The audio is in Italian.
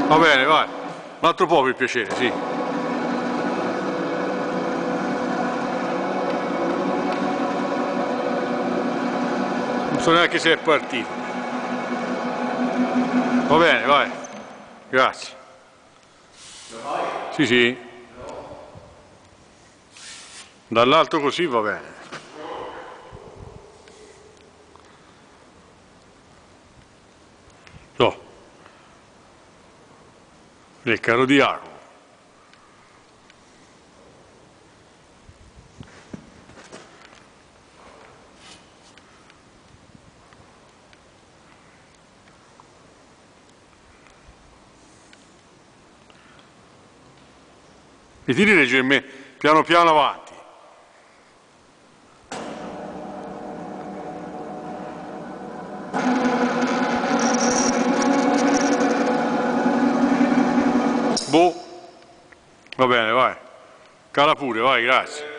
Va bene, vai. Un altro po' per piacere, sì. Non so neanche se è partito. Va bene, vai. Grazie. Sì, sì. Dall'alto così va bene. No. Nel carro di Jacopo. Mi tiri leggermente, piano piano avanti. Boh. Va bene, vai. Cala pure, vai, grazie.